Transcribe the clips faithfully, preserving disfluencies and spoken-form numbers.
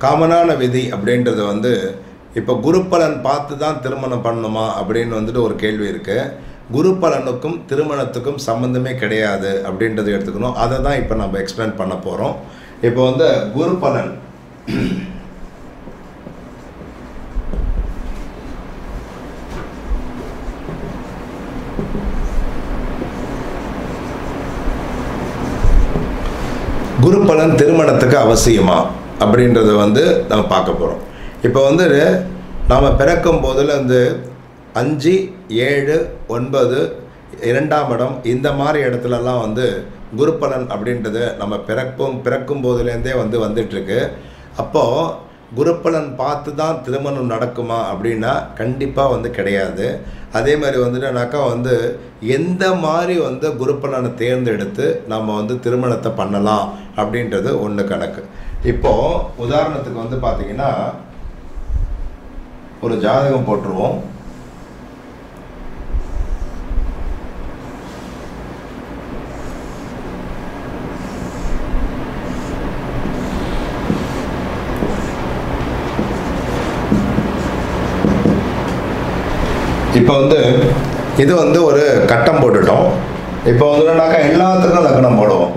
காமனான விதி அப்படின்றது வந்து இப்போ குரு பலன் பார்த்து தான் திருமணம் பண்ணணுமா அப்படின்னு வந்துட்டு ஒரு கேள்வி இருக்குது. குரு பலனுக்கும் திருமணத்துக்கும் சம்மந்தமே கிடையாது அப்படின்றத எடுத்துக்கணும். அதை தான் இப்போ நம்ம எக்ஸ்பிளைன் பண்ண போகிறோம். இப்போ வந்து குரு பலன் குரு பலன் திருமணத்துக்கு அவசியமா அப்படின்றத வந்து நம்ம பார்க்க போகிறோம். இப்போ வந்து நாம் பிறக்கும் போதில் வந்து அஞ்சு ஏழு ஒன்பது இரண்டாம் இடம் இந்த மாதிரி இடத்துலலாம் வந்து குரு பலன் அப்படின்றது நம்ம பிறக்கும் பிறக்கும் போதுலேருந்தே வந்து வந்துட்டுருக்கு. அப்போது குரு பலன் பார்த்து தான் திருமணம் நடக்குமா அப்படின்னா கண்டிப்பாக வந்து கிடையாது. அதே மாதிரி வந்துட்டுனாக்கா வந்து எந்த மாதிரி வந்து குரு பலனை தேர்ந்தெடுத்து நம்ம வந்து திருமணத்தை பண்ணலாம் அப்படின்றது ஒன்று கணக்கு. இப்போது உதாரணத்துக்கு வந்து பார்த்திங்கன்னா ஒரு ஜாதகம் போட்டுருவோம். இப்போ வந்து இது வந்து ஒரு கட்டம் போட்டுட்டோம். இப்போ வந்துனாக்கா எல்லாத்துக்கும் லக்னம் போடுவோம்.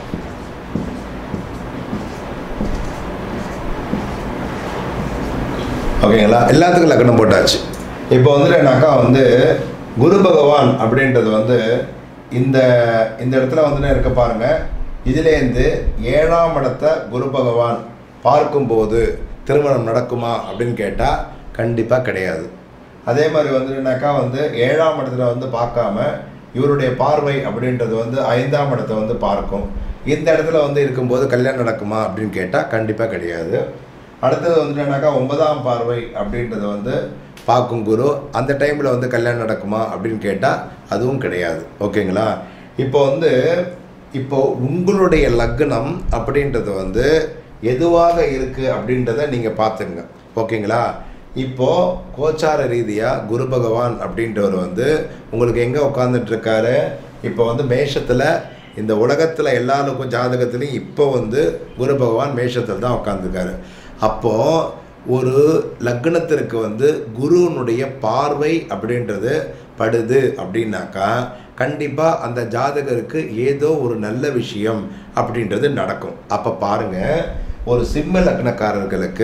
ஓகேங்களா, எல்லாத்துக்கும் லக்னம் போட்டாச்சு. இப்போ வந்துனாக்கா வந்து குரு பகவான் அப்படின்றது வந்து இந்த இந்த இடத்துல வந்து இருக்க பாருங்க. இதுலேருந்து ஏழாம் இடத்தை குரு பகவான் பார்க்கும்போது திருமணம் நடக்குமா அப்படின்னு கேட்டால் கண்டிப்பாக கிடையாது. அதே மாதிரி வந்துனாக்கா வந்து ஏழாம் இடத்துல வந்து பார்க்காம இவருடைய பார்வை அப்படின்றது வந்து ஐந்தாம் இடத்தை வந்து பார்க்கும். இந்த இடத்துல வந்து இருக்கும்போது கல்யாணம் நடக்குமா அப்படின்னு கேட்டால் கண்டிப்பாக கிடையாது. அடுத்தது வந்துட்டானாக்கா ஒன்பதாம் பார்வை அப்படின்றது வந்து பார்க்கும் குரு, அந்த டைமில் வந்து கல்யாணம் நடக்குமா அப்படின்னு கேட்டால் அதுவும் கிடையாது. ஓகேங்களா, இப்போ வந்து இப்போ உங்களுடைய லக்னம் அப்படின்றது வந்து எதுவாக இருக்குது அப்படின்றத நீங்கள் பார்த்துங்க. ஓகேங்களா, இப்போது கோச்சார ரீதியாக குரு பகவான் அப்படின்றவர் வந்து உங்களுக்கு எங்கே உட்காந்துட்ருக்காரு? இப்போ வந்து மேஷத்தில், இந்த உலகத்தில் எல்லாருக்கும் ஜாதகத்துலேயும் இப்போ வந்து குரு பகவான் மேஷத்தில் தான் உட்காந்துருக்காரு. அப்போது ஒரு லக்னத்திற்கு வந்து குருனுடைய பார்வை அப்படின்றது படுது அப்படின்னாக்கா கண்டிப்பாக அந்த ஜாதகருக்கு ஏதோ ஒரு நல்ல விஷயம் அப்படின்றது நடக்கும். அப்போ பாருங்கள், ஒரு சிம்ம லக்னக்காரர்களுக்கு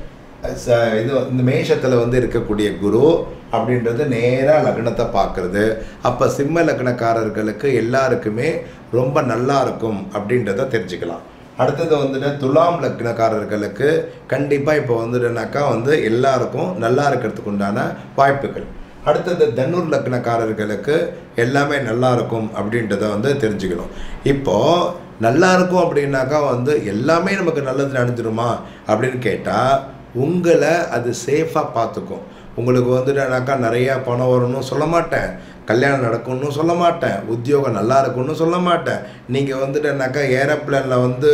இது இந்த மேஷத்தில் வந்து இருக்கக்கூடிய குரு அப்படின்றது நேராக லக்னத்தை பார்க்குறது. அப்போ சிம்ம லக்னக்காரர்களுக்கு எல்லாருக்குமே ரொம்ப நல்லா இருக்கும் அப்படின்றத தெரிஞ்சுக்கலாம். அடுத்தது வந்துட்டு துலாம் லக்னக்காரர்களுக்கு கண்டிப்பாக இப்போ வந்துட்டுனாக்கா வந்து எல்லாருக்கும் நல்லா இருக்கிறதுக்கு உண்டான வாய்ப்புகள். அடுத்தது தனுர் லக்னக்காரர்களுக்கு எல்லாமே நல்லா இருக்கும் அப்படின்றத வந்து தெரிஞ்சுக்கணும். இப்போது நல்லா இருக்கும் அப்படின்னாக்கா வந்து எல்லாமே நமக்கு நல்லது நடந்துடுமா அப்படின்னு கேட்டால் உங்களை அது சேஃபாக பார்த்துக்கும். உங்களுக்கு வந்துட்டானாக்கா நிறையா பணம் வரும்னு சொல்ல மாட்டேன், கல்யாணம் நடக்கும்னு சொல்ல மாட்டேன், உத்தியோகம் நல்லா இருக்கும்னு சொல்ல மாட்டேன், நீங்கள் வந்துட்டானாக்கா ஏரோப்ளேனில் வந்து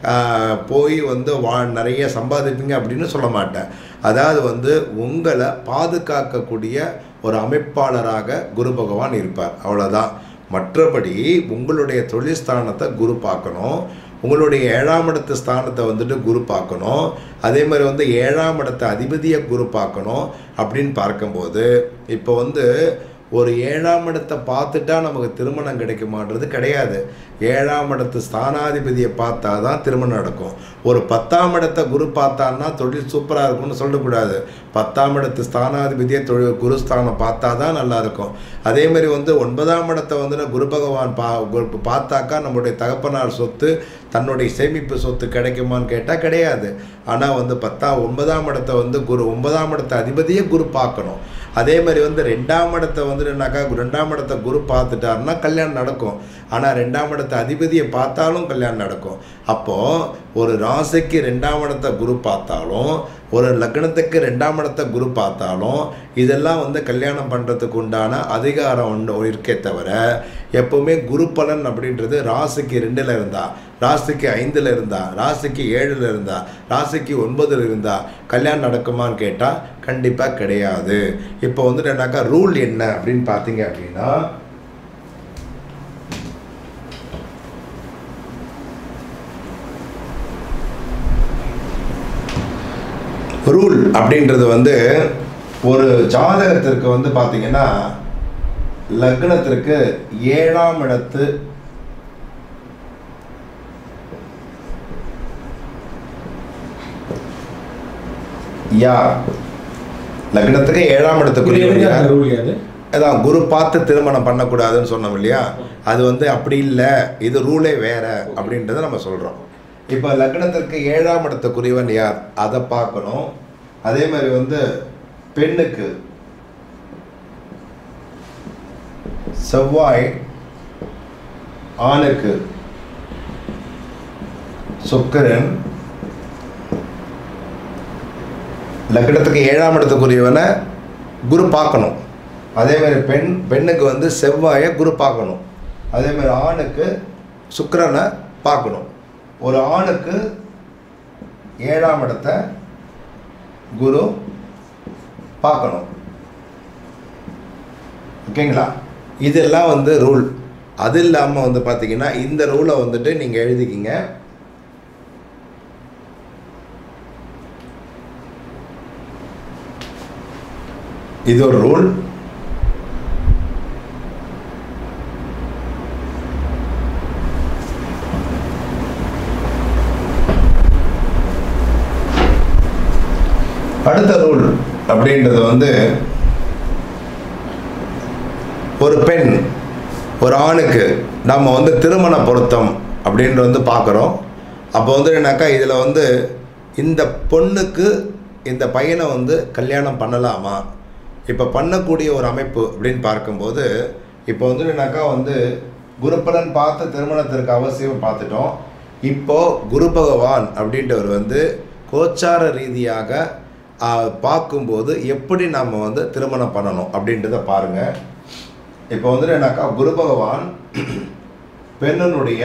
போய் வந்து வா நிறைய சம்பாதிப்பீங்க அப்படின்னு சொல்ல மாட்டேன். அதாவது வந்து உங்களை பாதுகாக்கக்கூடிய ஒரு அமைப்பாளராக குரு பகவான் இருப்பார், அவ்வளோதான். மற்றபடி உங்களுடைய தொழில் ஸ்தானத்தை குரு பார்க்கணும், உங்களுடைய ஏழாம் இடத்து ஸ்தானத்தை வந்துட்டு குரு பார்க்கணும், அதே மாதிரி வந்து ஏழாம் இடத்தை அதிபதியை குரு பார்க்கணும். அப்படின்னு பார்க்கும்போது இப்போ வந்து ஒரு ஏழாம் இடத்தை பார்த்துட்டா நமக்கு திருமணம் கிடைக்குமான்றது கிடையாது. ஏழாம் இடத்து ஸ்தானாதிபதியை பார்த்தா தான் திருமணம் நடக்கும். ஒரு பத்தாம் இடத்தை குரு பார்த்தான்னா தொழில் சூப்பராக இருக்கும்னு சொல்லக்கூடாது. பத்தாம் இடத்து ஸ்தானாதிபதியை தொழில் குருஸ்தானம் பார்த்தா தான் நல்லாயிருக்கும். அதேமாதிரி வந்து ஒன்பதாம் இடத்தை வந்து குரு பகவான் பா பார்த்தாக்கா நம்முடைய தகப்பனார் சொத்து, தன்னுடைய சேமிப்பு சொத்து கிடைக்குமான்னு கேட்டால் கிடையாது. ஆனால் வந்து பத்தாம் ஒன்பதாம் இடத்தை வந்து குரு ஒன்பதாம் இடத்தை அதிபதியை குரு பார்க்கணும். அதே மாதிரி வந்து ரெண்டாம் இடத்தை வந்துட்டுனாக்கா ரெண்டாம் இடத்தை குரு பார்த்துட்டாருன்னா கல்யாணம் நடக்கும். ஆனால் ரெண்டாம் இடத்தை அதிபதியை பார்த்தாலும் கல்யாணம் நடக்கும். அப்போது ஒரு ராசிக்கு ரெண்டாம் இடத்தை குரு பார்த்தாலும், ஒரு லக்னத்துக்கு ரெண்டாம் இடத்தை குரு பார்த்தாலும் இதெல்லாம் வந்து கல்யாணம் பண்ணுறதுக்கு உண்டான அதிகாரம் ஒன்று இருக்கே தவிர எப்போவுமே குரு பலன் அப்படின்றது ராசிக்கு ரெண்டில் இருந்தா, ராசிக்கு ஐந்தில் இருந்தா, ராசிக்கு ஏழில் இருந்தா, ராசிக்கு ஒன்பதில் இருந்தா கல்யாணம் நடக்குமான்னு கேட்டால் கண்டிப்பாக கிடையாது. இப்போ வந்துட்டு என்னாக்கா ரூல் என்ன அப்படின்னு பார்த்தீங்க அப்படின்னா, அப்படின்றது வந்து ஒரு ஜாதகத்திற்கு வந்து பார்த்தீங்கன்னா லக்னத்திற்கு ஏழாம் இடத்து யார், லக்னத்துக்கு ஏழாம் இடத்துக்குரிய அதான் குரு பார்த்து திருமணம் பண்ணக்கூடாதுன்னு சொன்னோம் இல்லையா, அது வந்து அப்படி இல்லை, இது ரூலே வேற அப்படின்றத நம்ம சொல்கிறோம். இப்போ லக்னத்திற்கு ஏழாம் இடத்துக்குரியவன் யார் அதை பார்க்கணும். அதே மாதிரி வந்து பெண்ணுக்கு செவ்வாய், ஆணுக்கு சுக்கிரன், லக்னத்துக்கு ஏழாம் இடத்துக்குரியவனை குரு பார்க்கணும். அதே மாதிரி பெண் பெண்ணுக்கு வந்து செவ்வாயை குரு பார்க்கணும். அதே மாதிரி ஆணுக்கு சுக்கிரனை பார்க்கணும். ஒரு ஆணுக்கு ஏழாம் இடத்தை குரு பார்க்கணும். ஓகேங்களா? இதெல்லாம் வந்து ரூல். அது இல்லாமல் வந்து பார்த்தீங்கன்னா இந்த ரூலை வந்துட்டு நீங்கள் எழுதிக்கிங்க. இது ஒரு ரூல். அடுத்த ரூல் அப்படின்றது வந்து ஒரு பெண் ஒரு ஆணுக்கு நம்ம வந்து திருமண பொருத்தம் அப்படின்ற வந்து பார்க்குறோம். அப்போ வந்து என்னக்கா இதில் வந்து இந்த பொண்ணுக்கு இந்த பையனை வந்து கல்யாணம் பண்ணலாமா, இப்போ பண்ணக்கூடிய ஒரு அமைப்பு அப்படின்னு பார்க்கும்போது இப்போ வந்து என்னக்கா வந்து குருபலன் பார்த்து திருமணத்திற்கு அவசியம் பார்த்துட்டோம். இப்போது குரு பகவான் அப்படின்றவர் வந்து கோச்சார ரீதியாக பார்க்கும்போது எப்படி நம்ம வந்து திருமணம் பண்ணணும் அப்படின்றத பாருங்கள். இப்போ வந்து என்னக்கா குரு பகவான் பெண்ணினுடைய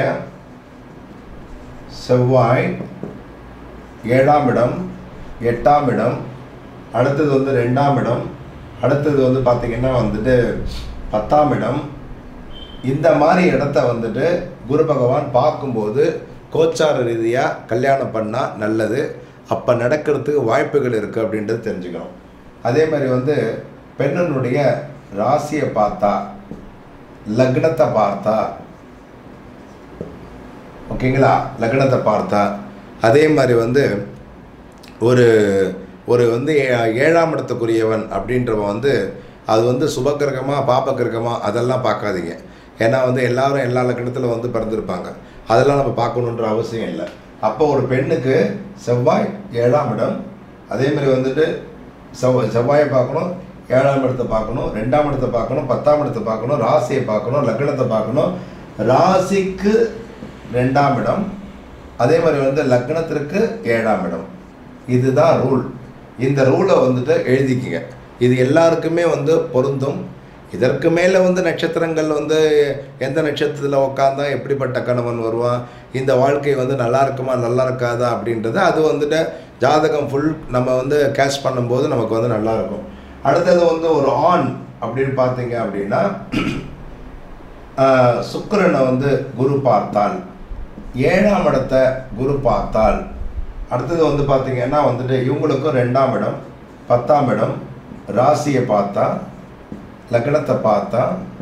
செவ்வாய் ஏழாம் இடம், எட்டாம் இடம், அடுத்தது வந்து ரெண்டாம் இடம், அடுத்தது வந்து பார்த்திங்கன்னா வந்துட்டு பத்தாம் இடம், இந்த மாதிரி இடத்த வந்துட்டு குரு பகவான் பார்க்கும்போது கோச்சார ரீதியாக கல்யாணம் பண்ணால் நல்லது, அப்போ நடக்கிறதுக்கு வாய்ப்புகள் இருக்குது அப்படின்றது தெரிஞ்சுக்கணும். அதே மாதிரி வந்து பெண்ணினுடைய ராசியை பார்த்தா, லக்னத்தை பார்த்தா, ஓகேங்களா, லக்னத்தை பார்த்தா, அதே மாதிரி வந்து ஒரு ஒரு வந்து ஏழாம் இடத்துக்குரியவன் அப்படின்றவன் வந்து அது வந்து சுபக்கிரகமா பாபக்கிரகமா அதெல்லாம் பார்க்காதீங்க. ஏன்னா வந்து எல்லாரும் எல்லா லக்னத்தில் வந்து பிறந்திருப்பாங்க, அதெல்லாம் நம்ம பார்க்கணுன்ற அவசியம் இல்லை. அப்போ ஒரு பெண்ணுக்கு செவ்வாய் ஏழாம் இடம், அதே மாதிரி வந்துட்டு செவ்வாய் செவ்வாயை பார்க்கணும், ஏழாம் இடத்தை பார்க்கணும், ரெண்டாம் இடத்தை பார்க்கணும், பத்தாம் இடத்தை பார்க்கணும், ராசியை பார்க்கணும், லக்னத்தை பார்க்கணும். ராசிக்கு ரெண்டாம் இடம், அதே மாதிரி வந்து லக்னத்திற்கு ஏழாம் இடம். இதுதான் ரூல். இந்த ரூலை வந்துட்டு எழுதிக்கிங்க. இது எல்லாருக்குமே வந்து பொருந்தும். இதற்கு மேலே வந்து நட்சத்திரங்கள் வந்து எந்த நட்சத்திரத்தில் உட்காந்தா எப்படிப்பட்ட கணவன் வருவான், இந்த வாழ்க்கை வந்து நல்லா இருக்குமா நல்லா இருக்காதா அப்படின்றது அது வந்துட்டு ஜாதகம் ஃபுல் நம்ம வந்து கேஷ் பண்ணும்போது நமக்கு வந்து நல்லாயிருக்கும். அடுத்தது வந்து ஒரு ஆண் அப்படின்னு பார்த்தீங்க அப்படின்னா சுக்கிரனை வந்து குரு பார்த்தால், ஏழாம் இடத்தை குரு பார்த்தால், அடுத்தது வந்து பார்த்திங்கன்னா வந்துட்டு இவங்களுக்கும் ரெண்டாம் இடம், பத்தாம் இடம், ராசியை பார்த்தா, லக்னத்தை பார்த்தா,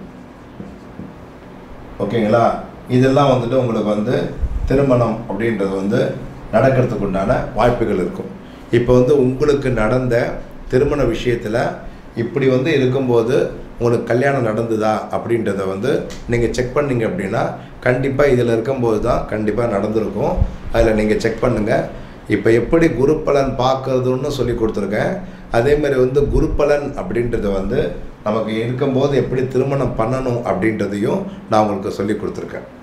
ஓகேங்களா, இதெல்லாம் வந்துட்டு உங்களுக்கு வந்து திருமணம் அப்படின்றது வந்து நடக்கிறதுக்கு உண்டான வாய்ப்புகள் இருக்கும். இப்போ வந்து உங்களுக்கு நடந்த திருமண விஷயத்தில் இப்படி வந்து இருக்கும்போது உங்களுக்கு கல்யாணம் நடந்துதா அப்படின்றத வந்து நீங்கள் செக் பண்ணிங்க அப்படின்னா கண்டிப்பாக இதில் இருக்கும்போது தான் கண்டிப்பாக நடந்திருக்கும். அதில் நீங்கள் செக் பண்ணுங்கள். இப்போ எப்படி குருப்பலன் பார்க்குறதுன்னு சொல்லி கொடுத்துருக்கேன். அதே மாதிரி வந்து குருப்பலன் அப்படின்றத வந்து நமக்கு இருக்கும்போது எப்படி திருமணம் பண்ணணும் அப்படின்றதையும் நான் உங்களுக்கு சொல்லி கொடுத்துருக்கேன்.